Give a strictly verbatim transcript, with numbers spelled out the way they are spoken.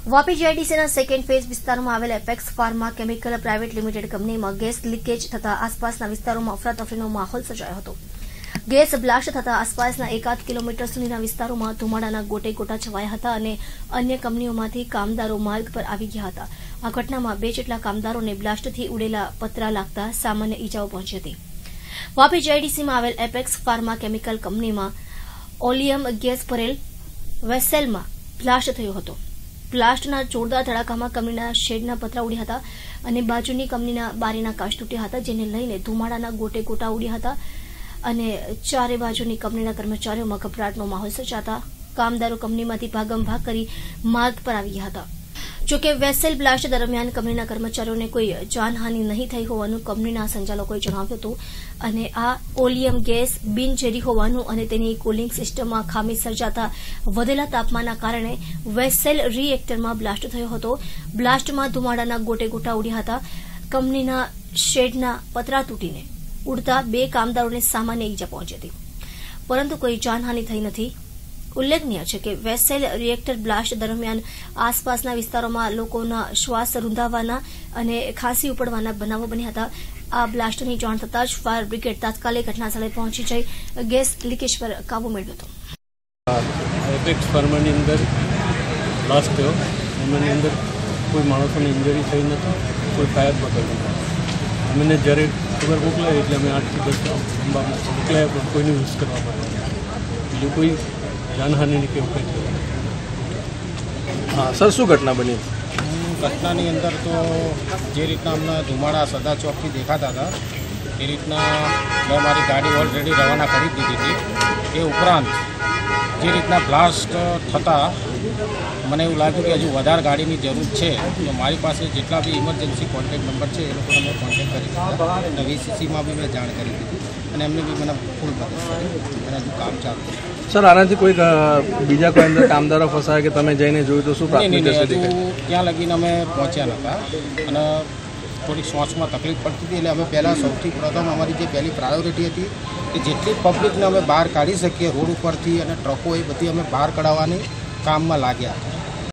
Vapi જીઆઈડીસીના second phase વિસ્તારમાં આવેલ Apex Pharma Chemical private limited કંપનીમાં ગેસ લીકેજ થતા આસપાસના વિસ્તારોમાં અફરાતફરીનો માહોલ સર્જાયો હતો। ગેસ બ્લાસ્ટ થતા આસપાસના એકાદ કિલોમીટર સુધીના વિસ્તારોમાં ધુમાડાના ગોટે ગોટા છવાયા હતા અને અન્ય કંપનીઓમાંથી કામદારો માર્ગ પર આવી ગયા હતા। આ ઘટનામાં બે જેટલા કામદારોને બ્લાસ્ટથી ઉડેલા પતરા લાગતા સામાન્ય ઈજાઓ પહોંચી હતી। વાપી જીઆઈડીસીમાં આવેલ એપેક્સ ફાર્મા કેમિકલ કંપનીમાં ઓલિયમ ગેસ ભરેલ વેસેલમાં બ્લાસ્ટ થયો હતો। બ્લાસ્ટના જોરદાર ધડાકામાં કંપનીના શેડના પતરા ઉડ્યા હતા અને બાજુની કંપનીના બારીના કાચ તૂટ્યા હતા, જેને લઈને ધુમાડાના ગોટે ગોટા ઉડ્યા હતા અને ચારે બાજુની કંપનીના કર્મચારીઓમાં ગભરાટનો માહોલ સર્જાતા કામદારો કંપનીમાંથી ભાગમ ભાગ કરી માર્ગ પર આવી ગયા હતા। જોકે વેસેલ બ્લાસ્ટ દરમિયાન કંપનીના કર્મચારીઓને કોઈ જાનહાનિ નહીં થઈ હોવાનું કંપનીના સંચાલકોએ જણાવ્યું હતું અને આ ઓલિયમ ગેસ બિનઝેરી હોવાનું અને તેની કુલિંગ સિસ્ટમમાં ખામી સર્જાતા વધેલા તાપમાનના કારણે વેસેલ રિએક્ટરમાં બ્લાસ્ટ થયો હતો। બ્લાસ્ટમાં ધુમાડાના ગોટે ગોટા ઉડ્યા હતા। કંપનીના શેડના પતરા તૂટીને ઉડતા બે કામદારોને સામાન્ય ઈજા પહોંચી હતી, પરંતુ કોઈ જાનહાનિ થઈ નથી। ઉલ્લેખનીય છે કે વેસેલ રિએક્ટર બ્લાસ્ટ દરમિયાન આસપાસના વિસ્તારોમાં લોકોના શ્વાસ રૂંધાવાના અને ખાંસી ઉપડવાના બનાવો બન્યા હતા। આ બ્લાસ્ટની જાણ થતાં જ ફાયર બ્રિગેડ તાત્કાલિક ઘટનાસ્થળે પહોંચી જઈ ગેસ લીકેજ પર કાબુ મેળવ્યો હતો। એપેક્સ ફાર્માની અંદર બ્લાસ્ટ થયો, એની અંદર કોઈ માણસોને ઇન્જરી થઈ નથી, કોઈ ફાયર પણ થયું નથી। અમને જ્યારે ખબર મોકલાય એટલે અમે આઠથી દસ મોકલાયા, પણ કોઈને યુઝ કરવામાં આવ્યા બીજું કોઈ જાનહાનિની કેવું કંઈ થયું। હા સર, શું ઘટના બની? ઘટનાની અંદર તો જે રીતના અમને ધુમાડા સદા ચોકથી દેખાતા હતા એ રીતના મેં મારી ગાડી ઓલરેડી રવાના કરી દીધી હતી। એ ઉપરાંત જે રીતના બ્લાસ્ટ થતાં મને એવું લાગ્યું કે હજુ વધારે ગાડીની જરૂર છે, તો મારી પાસે જેટલા બી ઇમરજન્સી કોન્ટેક્ટ નંબર છે એ લોકોને મેં કોન્ટેક્ટ કરી દીધા અને વીસીસીમાં બી મેં જાણ કરી દીધી અને એમને બી મને ફૂલ મદદ કરી અને હજુ કામ ચાલુ છે। સર, આનાથી કોઈ બીજા કોઈ અંદર કામદારો ફસાયા કે તમે જઈને જોયું તો શું પ્રાથમિક હજુ ત્યાં લગીને અમે પહોંચ્યા નહોતા અને થોડીક શ્વાસમાં તકલીફ પડતી હતી, એટલે અમે પહેલાં સૌથી પ્રથમ અમારી જે પહેલી પ્રાયોરિટી હતી કે જેટલી પબ્લિકને અમે બહાર કાઢી શકીએ રોડ ઉપરથી અને ટ્રકો એ બધી અમે બહાર કાઢવાની કામમાં લાગ્યા હતા।